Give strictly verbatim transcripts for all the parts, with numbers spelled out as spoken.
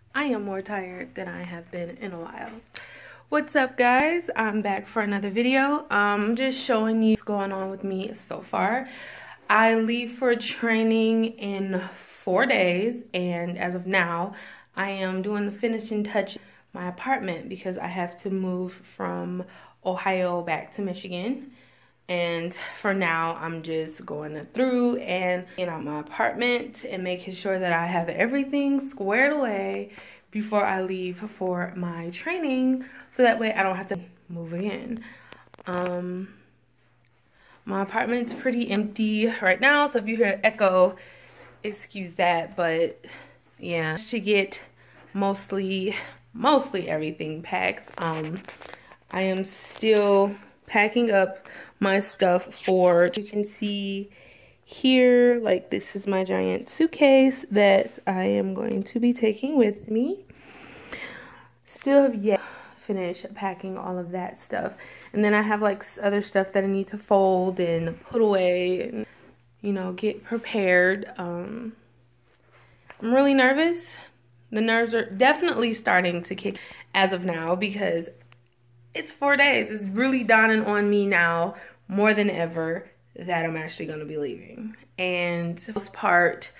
I am more tired than I have been in a while. What's up, guys? I'm back for another video. I'm um, just showing you what's going on with me so far. I leave for training in four days, and as of now, I am doing the finishing touch in my apartment because I have to move from Ohio back to Michigan. And for now, I'm just going through and cleaning out my apartment and making sure that I have everything squared away before I leave for my training, so that way I don't have to move again. Um, my apartment's pretty empty right now, so if you hear echo, excuse that. But yeah, to get mostly mostly everything packed. Um, I am still packing up my stuff for, you can see here, like this is my giant suitcase that I am going to be taking with me. Still have yet to finish packing all of that stuff. And then I have like other stuff that I need to fold and put away and, you know, get prepared. Um, I'm really nervous. The nerves are definitely starting to kick as of now because it's four days. It's really dawning on me now more than ever that I'm actually going to be leaving. And for the most part,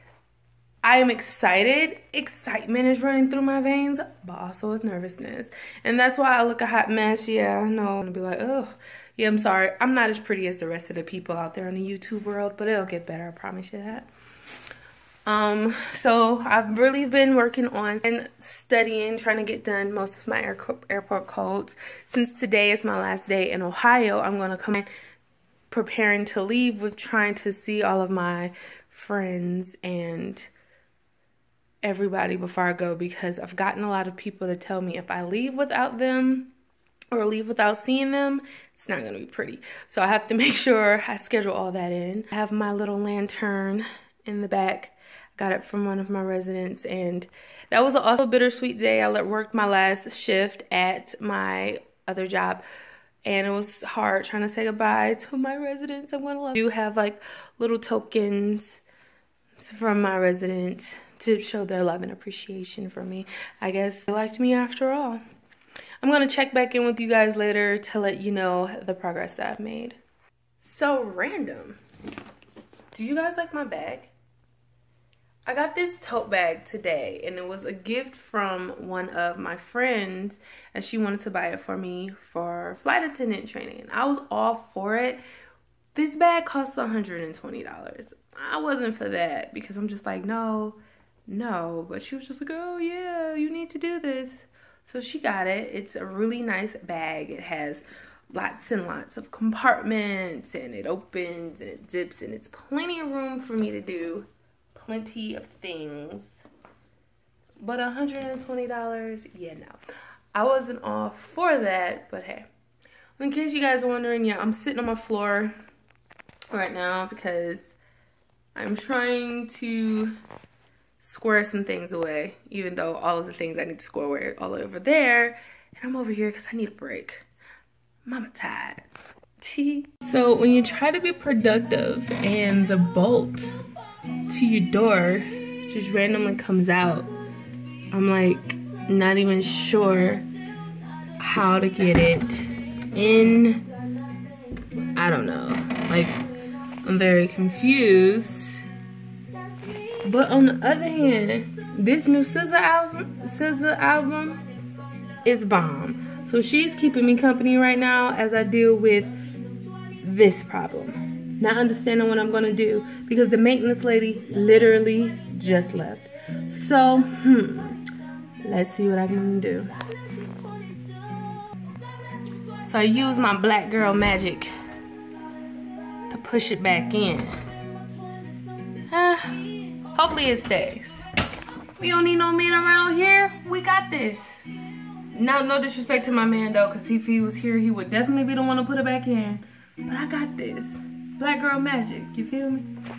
I am excited. Excitement is running through my veins, but also it's nervousness. And that's why I look a hot mess. Yeah, I know. I'm going to be like, oh, yeah, I'm sorry. I'm not as pretty as the rest of the people out there in the YouTube world, but it'll get better. I promise you that. Um, so I've really been working on and studying, trying to get done most of my air airport codes. Since today is my last day in Ohio, I'm going to come preparing to leave with trying to see all of my friends and everybody before I go, because I've gotten a lot of people to tell me if I leave without them or leave without seeing them, it's not going to be pretty. So I have to make sure I schedule all that in. I have my little lantern in the back. Got it from one of my residents, and that was also a bittersweet day. I worked my last shift at my other job, and it was hard trying to say goodbye to my residents. I'm gonna love. I do have like little tokens from my residents to show their love and appreciation for me. I guess they liked me after all. I'm gonna check back in with you guys later to let you know the progress that I've made. So random. Do you guys like my bag? I got this tote bag today, and it was a gift from one of my friends, and she wanted to buy it for me for flight attendant training. And I was all for it. This bag costs one hundred twenty dollars. I wasn't for that because I'm just like, no, no. But she was just like, oh yeah, you need to do this. So she got it. It's a really nice bag. It has lots and lots of compartments, and it opens and it zips, and it's plenty of room for me to do plenty of things. But one hundred twenty dollars, yeah, no. I wasn't all for that, but hey. In case you guys are wondering, yeah, I'm sitting on my floor right now because I'm trying to square some things away, even though all of the things I need to square away are all over there. And I'm over here because I need a break. Mama tired. So when you try to be productive and the bolt to your door just randomly comes out, I'm like not even sure how to get it in. I don't know, like I'm very confused. But on the other hand, this new S Z A album, S Z A album is bomb. So she's keeping me company right now as I deal with this problem. Not understanding what I'm gonna do because the maintenance lady literally just left. So, hmm, let's see what I'm gonna do. So I use my black girl magic to push it back in. Uh, hopefully it stays. We don't need no men around here. We got this. Now, no disrespect to my man though, because if he was here, he would definitely be the one to put it back in. But I got this. Black girl magic, you feel me?